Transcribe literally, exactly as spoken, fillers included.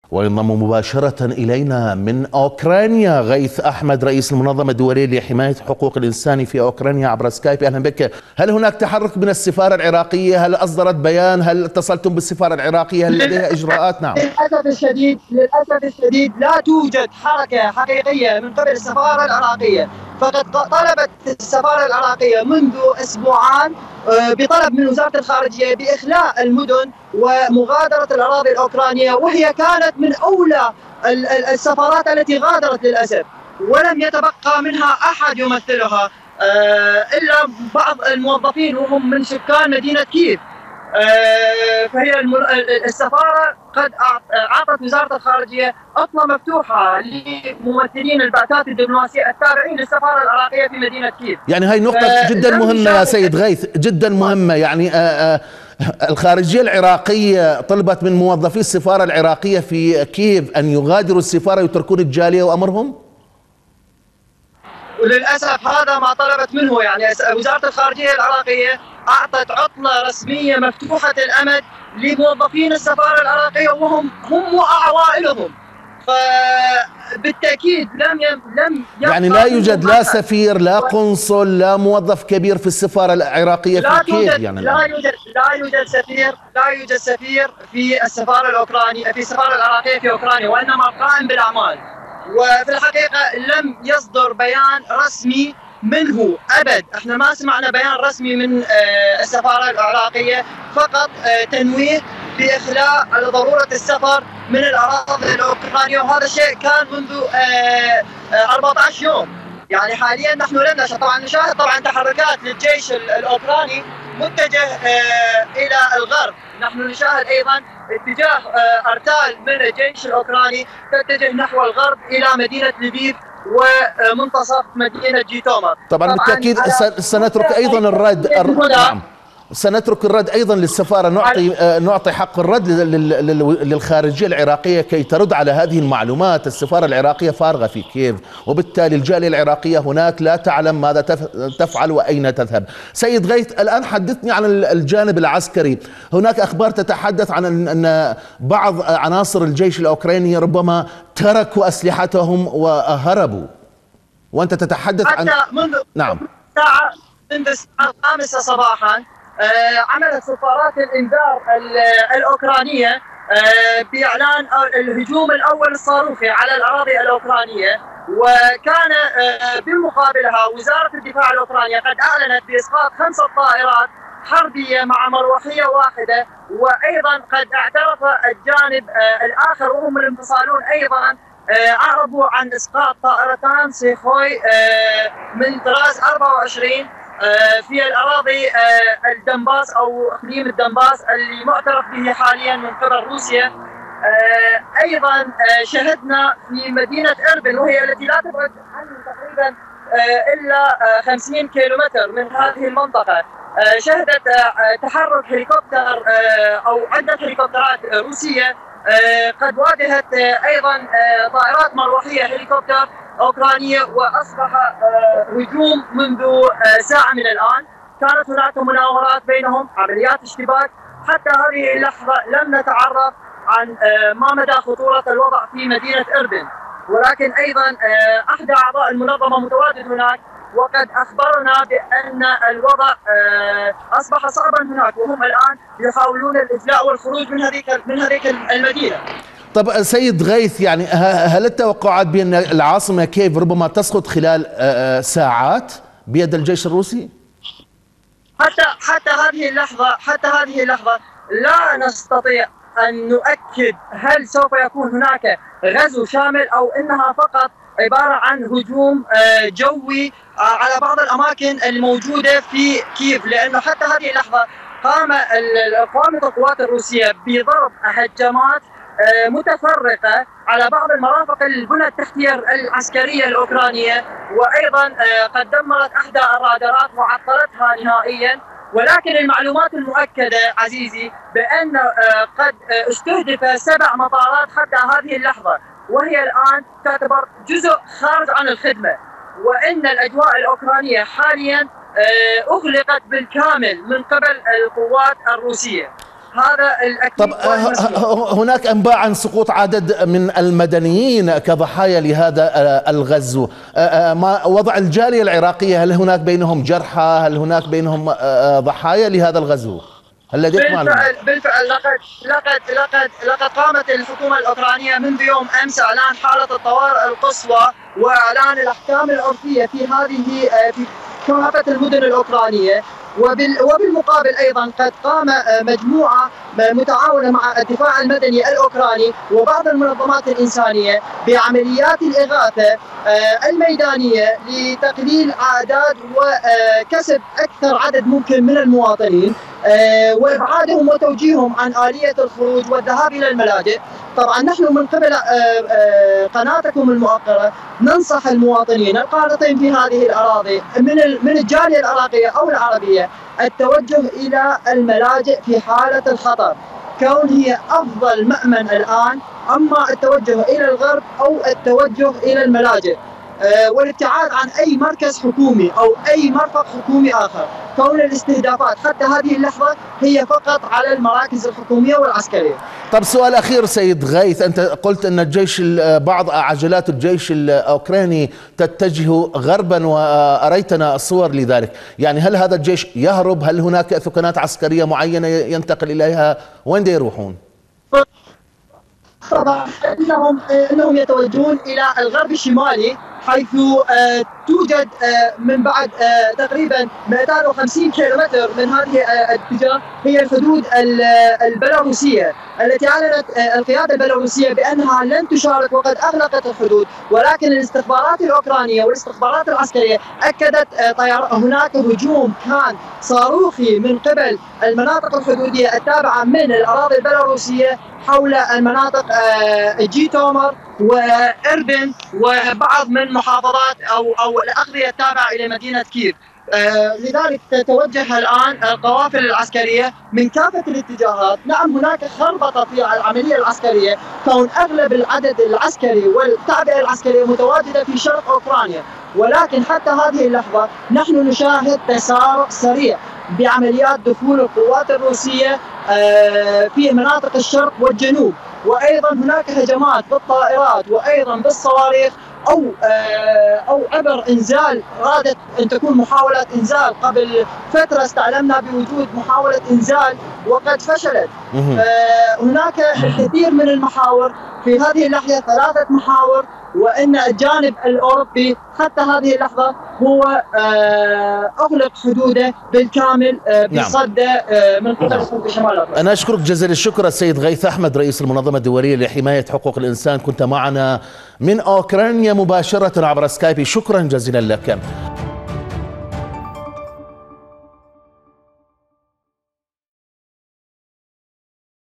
وينضم مباشرة إلينا من أوكرانيا غيث أحمد رئيس المنظمة الدولية لحماية حقوق الإنسان في أوكرانيا عبر سكايب. أهلا بك. هل هناك تحرك من السفارة العراقية؟ هل أصدرت بيان؟ هل اتصلتم بالسفارة العراقية؟ هل لديها إجراءات؟ نعم. للأسف الشديد للأسف الشديد لا توجد حركة حقيقية من قبل السفارة العراقية، فقد طلبت السفارة العراقية منذ أسبوعان بطلب من وزارة الخارجية بإخلاء المدن ومغادرة الأراضي الأوكرانية، وهي كانت من أولى السفارات التي غادرت للأسف، ولم يتبقى منها أحد يمثلها إلا بعض الموظفين وهم من سكان مدينة كييف. فهي السفارة قد أعطت وزارة الخارجية عطلة مفتوحة لممثلين البعثات الدبلوماسية التابعين للسفارة العراقية في مدينة كييف. يعني هاي نقطة جدا مهمة يا سيد غيث، جدا مهمة. يعني آآ آآ الخارجية العراقية طلبت من موظفي السفارة العراقية في كييف أن يغادروا السفارة ويتركون الجالية وأمرهم؟ وللأسف هذا ما طلبت منه. يعني وزارة الخارجية العراقية أعطت عطلة رسمية مفتوحة الأمد لموظفين السفارة العراقية وهم هم وعوائلهم، فبالتأكيد لم يم لم يعني لا يوجد لا سفير لا قنصل لا موظف كبير في السفارة العراقية في كييف. يعني لا يوجد لا يوجد سفير لا يوجد سفير في السفارة الأوكرانية في السفارة العراقية في أوكرانيا، وإنما قائم بالأعمال. وفي الحقيقة لم يصدر بيان رسمي منه أبد، احنا ما سمعنا بيان رسمي من السفارة العراقية، فقط تنويه بإخلاء على ضرورة السفر من الأراضي الأوكرانية، وهذا الشيء كان منذ أربعة عشر يوم. يعني حاليا نحن لم نشهد، طبعا نشاهد طبعا تحركات للجيش الأوكراني متجه إلى الغرب، نحن نشاهد أيضا اتجاه أرتال من الجيش الأوكراني تتجه نحو الغرب إلى مدينة ليفيف ومنتصف مدينة جيتومر. طبعا, طبعاً بالتأكيد سنترك أيضا الرد نعم سنترك الرد أيضا للسفارة، نعطي نعطي حق الرد للخارجية العراقية كي ترد على هذه المعلومات. السفارة العراقية فارغة في كييف، وبالتالي الجالية العراقية هناك لا تعلم ماذا تفعل وأين تذهب. سيد غيث، الآن حدثني عن الجانب العسكري. هناك أخبار تتحدث عن أن بعض عناصر الجيش الأوكراني ربما تركوا أسلحتهم وهربوا، وأنت تتحدث عن منذ نعم ساعة منذ الساعة الخامسة صباحا عملت سفارات الإنذار الأوكرانية بإعلان الهجوم الأول الصاروخي على الأراضي الأوكرانية، وكان بالمقابلها وزارة الدفاع الأوكرانية قد أعلنت بإسقاط خمسة طائرات حربية مع مروحية واحدة، وأيضا قد اعترف الجانب الآخر وهم الانفصالون أيضا أعربوا عن إسقاط طائرتان سيخوي من طراز أربعة وعشرين في الأراضي الدنباس أو إقليم الدنباس اللي معترف به حاليا من قبل روسيا. أيضا شهدنا في مدينة إربن، وهي التي لا تبعد عنه تقريبا إلا خمسين كيلومتر من هذه المنطقة، شهدت تحرك هليكوبتر أو عدة هليكوبترات روسية قد واجهت أيضا طائرات مروحية هليكوبتر أوكرانية، وأصبح هجوم منذ ساعة من الآن. كانت هناك مناورات بينهم، عمليات اشتباك. حتى هذه اللحظة لم نتعرف عن ما مدى خطورة الوضع في مدينة إربن، ولكن أيضا أحد أعضاء المنظمة متواجد هناك وقد أخبرنا بأن الوضع أصبح صعبا هناك، وهم الآن يحاولون الإفلاء والخروج من هذيك من هذيك المدينة. طب سيد غيث، يعني هل التوقعات بأن العاصمة كييف ربما تسقط خلال ساعات بيد الجيش الروسي؟ حتى حتى هذه اللحظة حتى هذه اللحظة لا نستطيع أن نؤكد هل سوف يكون هناك غزو شامل أو إنها فقط عبارة عن هجوم جوي على بعض الأماكن الموجودة في كييف، لأنه حتى هذه اللحظة قام قامت القوات الروسية بضرب هجمات متفرقة على بعض المرافق البنى التحتية العسكرية الأوكرانية، وأيضا قد دمرت إحدى الرادارات وعطلتها نهائيا. ولكن المعلومات المؤكدة عزيزي بأن قد استهدف سبع مطارات حتى هذه اللحظة، وهي الآن تعتبر جزء خارج عن الخدمة، وإن الأجواء الأوكرانية حاليا أغلقت بالكامل من قبل القوات الروسية. هذا الاكيد. طب هناك انباء عن سقوط عدد من المدنيين كضحايا لهذا الغزو، ما وضع الجاليه العراقيه؟ هل هناك بينهم جرحى؟ هل هناك بينهم ضحايا لهذا الغزو؟ هل لديك معلومات؟ بالفعل بالفعل لقد لقد لقد لقد قامت الحكومه الاوكرانيه منذ يوم امس اعلان حاله الطوارئ القصوى واعلان الاحكام العرفيه في هذه في كافه المدن الاوكرانيه. وبالمقابل ايضا قد قام مجموعه متعاونه مع الدفاع المدني الاوكراني وبعض المنظمات الانسانيه بعمليات الاغاثه الميدانيه لتقليل اعداد وكسب اكثر عدد ممكن من المواطنين وابعادهم وتوجيههم عن اليه الخروج والذهاب الى الملاجئ. طبعا نحن من قبل قناتكم المؤقرة ننصح المواطنين القانطين في هذه الأراضي من من الجالية العراقية أو العربية التوجه إلى الملاجئ في حالة الخطر، كون هي أفضل مأمن الآن. أما التوجه إلى الغرب أو التوجه إلى الملاجئ والابتعاد عن أي مركز حكومي أو أي مرفق حكومي آخر، كون الاستهدافات حتى هذه اللحظة هي فقط على المراكز الحكومية والعسكرية. طب سؤال أخير سيد غيث، أنت قلت أن الجيش بعض عجلات الجيش الأوكراني تتجه غربا وأريتنا الصور لذلك، يعني هل هذا الجيش يهرب؟ هل هناك ثكنات عسكرية معينة ينتقل إليها؟ وين دي يروحون؟ طبعا انهم انهم يتوجهون الى الغرب الشمالي، حيث آه توجد آه من بعد آه تقريبا مئتين وخمسين كيلومتر من هذه آه الاتجاه هي الحدود البيلاروسيه التي اعلنت آه القياده البيلاروسيه بانها لن تشارك وقد اغلقت الحدود، ولكن الاستخبارات الاوكرانيه والاستخبارات العسكريه اكدت آه طيار هناك هجوم كان صاروخي من قبل المناطق الحدوديه التابعه من الاراضي البيلاروسيه حول المناطق آه جيتومر وإربن وبعض من محافظات أو أو الأقضية التابعة إلى مدينة كييف. آه لذلك تتوجه الآن القوافل العسكرية من كافة الاتجاهات. نعم هناك خربطة في العملية العسكرية، كون أغلب العدد العسكري والتعبئة العسكرية متواجدة في شرق أوكرانيا، ولكن حتى هذه اللحظة نحن نشاهد تسارع سريع بعمليات دخول القوات الروسية آه في مناطق الشرق والجنوب، وايضا هناك هجمات بالطائرات وايضا بالصواريخ او او عبر انزال. رادت ان تكون محاوله انزال، قبل فتره استعلمنا بوجود محاوله انزال وقد فشلت. هناك الكثير من المحاور في هذه اللحظه، ثلاثه محاور، وان الجانب الاوروبي حتى هذه اللحظه هو اغلق حدوده بالكامل بصد من قبل شمال افريقيا. انا اشكرك جزيل الشكر السيد غيث احمد رئيس المنظمه الدوليه لحمايه حقوق الانسان، كنت معنا من اوكرانيا مباشره عبر سكايب، شكرا جزيلا لك.